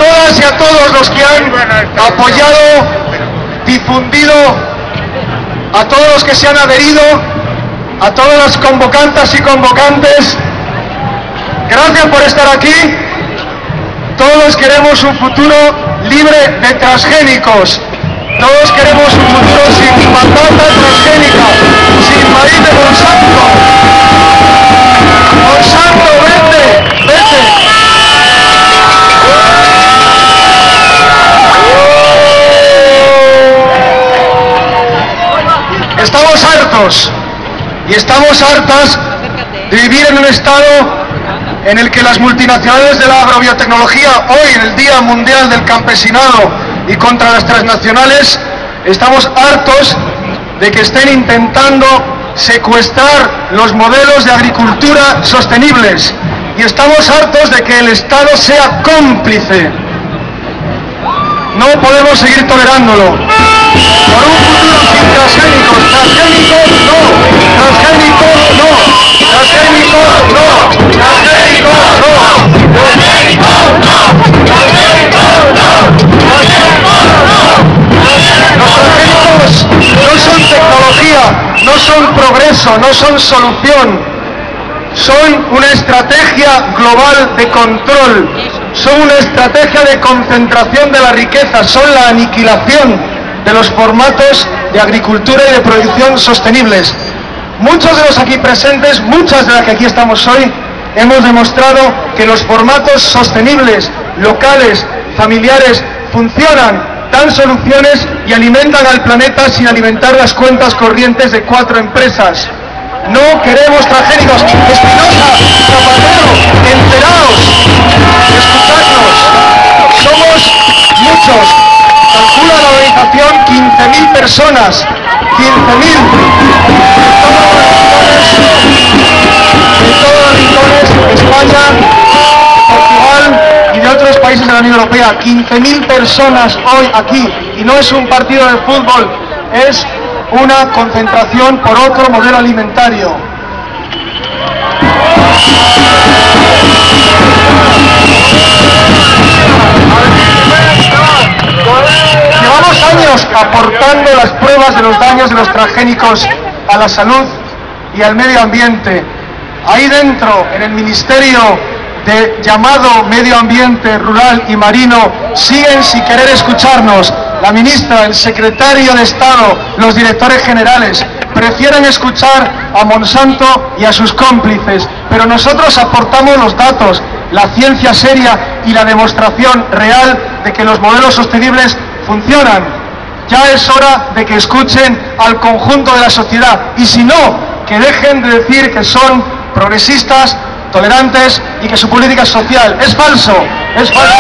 todas y a todos los que han apoyado, difundido, a todos los que se han adherido, a todas las convocantas y convocantes, gracias por estar aquí. Todos queremos un futuro libre de transgénicos. Todos queremos un futuro sin patata transgénica, sin maíz de Monsanto. Monsanto, vete, vete. Estamos hartos y estamos hartas de vivir en un estado en el que las multinacionales de la agrobiotecnología, hoy en el Día Mundial del Campesinado y contra las transnacionales, estamos hartos de que estén intentando secuestrar los modelos de agricultura sostenibles y estamos hartos de que el Estado sea cómplice. No podemos seguir tolerándolo. Por un futuro sin transgénicos. Transgénicos no. Transgénicos no. Transgénicos no. Transgénicos no. Transgénicos no. Transgénicos no. Los transgénicos no son tecnología, no son progreso, no son solución. Son una estrategia global de control, son una estrategia de concentración de la riqueza, son la aniquilación de los formatos de agricultura y de producción sostenibles. Muchos de los aquí presentes, muchas de las que aquí estamos hoy, hemos demostrado que los formatos sostenibles, locales, familiares, funcionan, dan soluciones y alimentan al planeta sin alimentar las cuentas corrientes de 4 empresas. No queremos transgénicos. Espinosa, Zapatero, enteraos, escuchadnos. Somos muchos. Calcula la organización 15.000 personas. 15.000. En todos los rincones de España, Portugal y de otros países de la Unión Europea. 15.000 personas hoy aquí. Y no es un partido de fútbol, es una concentración por otro modelo alimentario. Llevamos años aportando las pruebas de los daños de los transgénicos a la salud y al medio ambiente. Ahí dentro, en el Ministerio de llamado Medio Ambiente Rural y Marino, siguen sin querer escucharnos. La ministra, el secretario de Estado, los directores generales, prefieren escuchar a Monsanto y a sus cómplices, pero nosotros aportamos los datos, la ciencia seria y la demostración real de que los modelos sostenibles funcionan. Ya es hora de que escuchen al conjunto de la sociedad y si no, que dejen de decir que son progresistas, tolerantes y que su política es social. Es falso, es falso.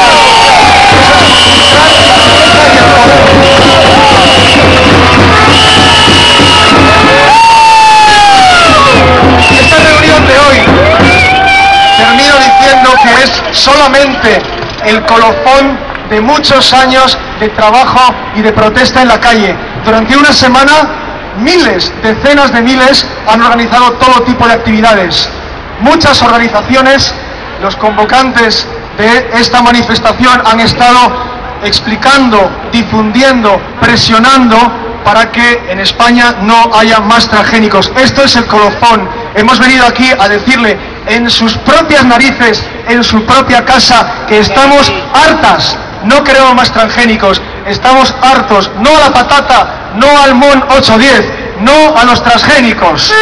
Esta reunión de hoy termino diciendo que es solamente el colofón de muchos años de trabajo y de protesta en la calle. Durante una semana, miles, decenas de miles han organizado todo tipo de actividades. Muchas organizaciones, los convocantes de esta manifestación han estado explicando, difundiendo, presionando para que en España no haya más transgénicos. Esto es el colofón. Hemos venido aquí a decirle en sus propias narices, en su propia casa, que estamos hartas. No queremos más transgénicos. Estamos hartos. No a la patata, no al MON 810, no a los transgénicos.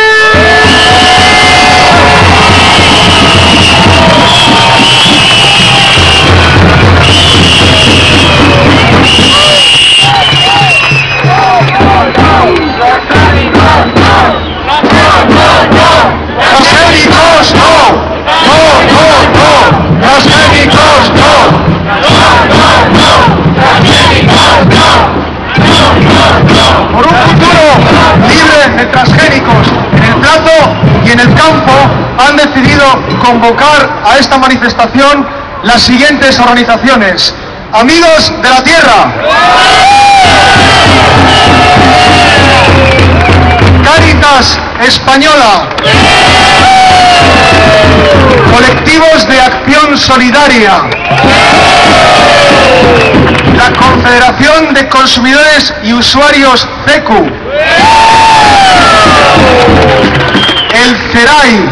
¡Transgénicos no! ¡No, no, no! ¡Transgénicos no! Por un futuro libre de transgénicos en el plato y en el campo han decidido convocar a esta manifestación las siguientes organizaciones. Amigos de la Tierra, Cáritas Española, Colectivos de Acción Solidaria, Federación de Consumidores y Usuarios CECU, el CERAI,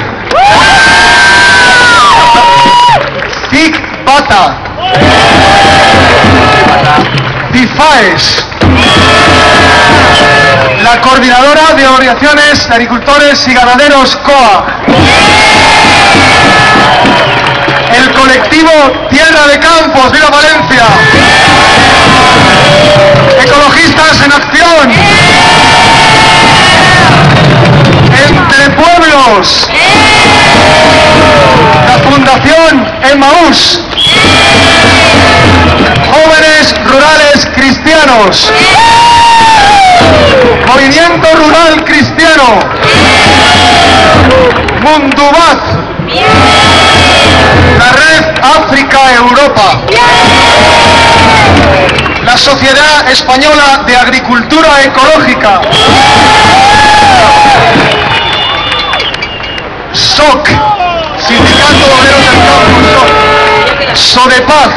CIC-BATA, CIFAES, la Coordinadora de Organizaciones de Agricultores y Ganaderos COA, el colectivo Tierra de Campos, ¡viva Valencia!, Ecologistas en Acción, Entre Pueblos, la Fundación Emmaús, Jóvenes Rurales Cristianos, Movimiento Rural Cristiano, Mundubat, la Red África-Europa, la Sociedad Española de Agricultura Ecológica, SOC, Sindicato de Obreros del Campo, SODEPAZ,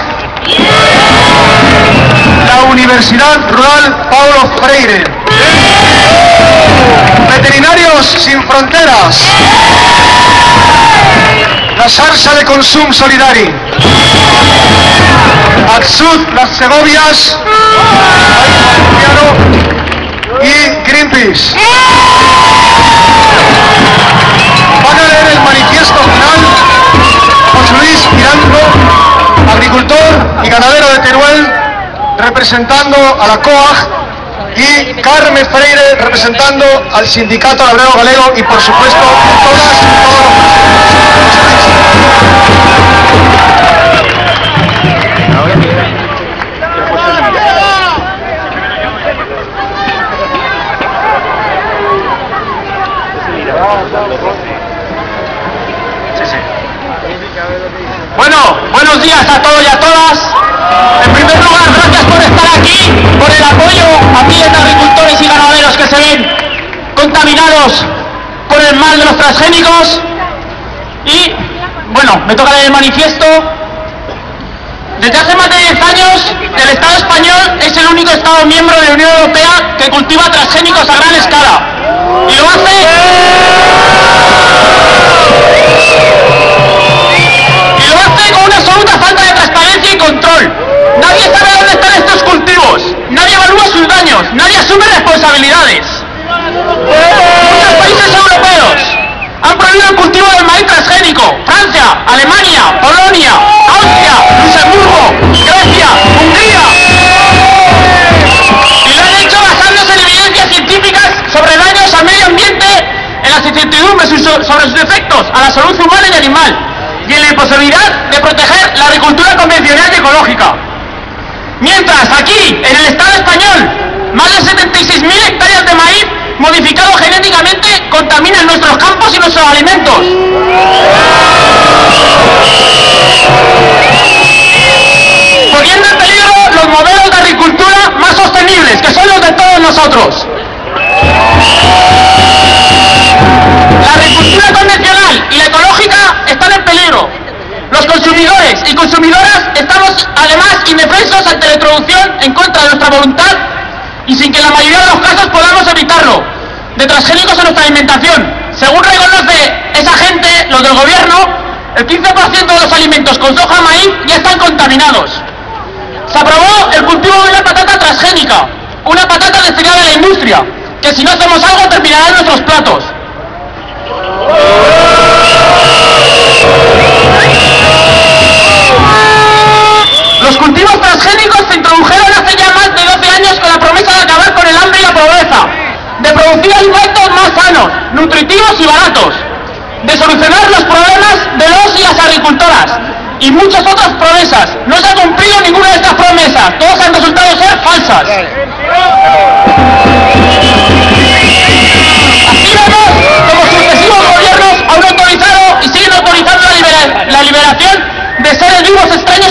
la Universidad Rural Paulo Freire, Veterinarios Sin Fronteras, la Xarxa de Consum Solidari, Atsud Las Segovias, y Greenpeace. Van a leer el manifiesto final José Luis Mirando, agricultor y ganadero de Teruel, representando a la COAG, y Carme Freire, representando al Sindicato Labrero Galego, y por supuesto todas y Bueno, buenos días a todos y a todas. En primer lugar, gracias por estar aquí, por el apoyo a miles de agricultores y ganaderos que se ven contaminados por el mal de los transgénicos. Y, bueno, me toca leer el manifiesto. Desde hace más de 10 años, el Estado español es el único Estado miembro de la Unión Europea que cultiva transgénicos a gran escala. Y lo hace con una absoluta falta de transparencia y control. Nadie sabe dónde están estos cultivos, nadie evalúa sus daños, nadie asume responsabilidades. Muchos países europeos han prohibido el cultivo del maíz transgénico. Francia, Alemania, Polonia, Austria, Luxemburgo, Grecia, Hungría. Y lo han hecho basándose en evidencias científicas sobre daños al medio ambiente, en las incertidumbres sobre sus efectos a la salud humana y animal, y en la imposibilidad de proteger la agricultura convencional y ecológica. Mientras, aquí, en el Estado español, más de 76.000 hectáreas de maíz modificado genéticamente contaminan nuestros campos y nuestros alimentos. Poniendo en peligro los modelos de agricultura más sostenibles, que son los de todos nosotros. La agricultura convencional y la ecológica están en peligro. Los consumidores y consumidoras estamos además indefensos ante la introducción en contra de nuestra voluntad y sin que en la mayoría de los casos podamos evitarlo, de transgénicos en nuestra alimentación. Según reconoce esa gente, los del gobierno, el 15% de los alimentos con soja maíz ya están contaminados. Se aprobó el cultivo de una patata transgénica, una patata destinada a la industria, que si no hacemos algo terminará en nuestros platos. Los cultivos transgénicos se introdujeron hace ya más de 12 años con la promesa de acabar con el hambre y la pobreza, de producir alimentos más sanos, nutritivos y baratos, de solucionar los problemas de los y las agricultoras y muchas otras promesas. No se ha cumplido ninguna de estas promesas, todas han resultado ser falsas. Así vemos como sucesivos gobiernos han autorizado y siguen autorizando la liberación de seres vivos extraños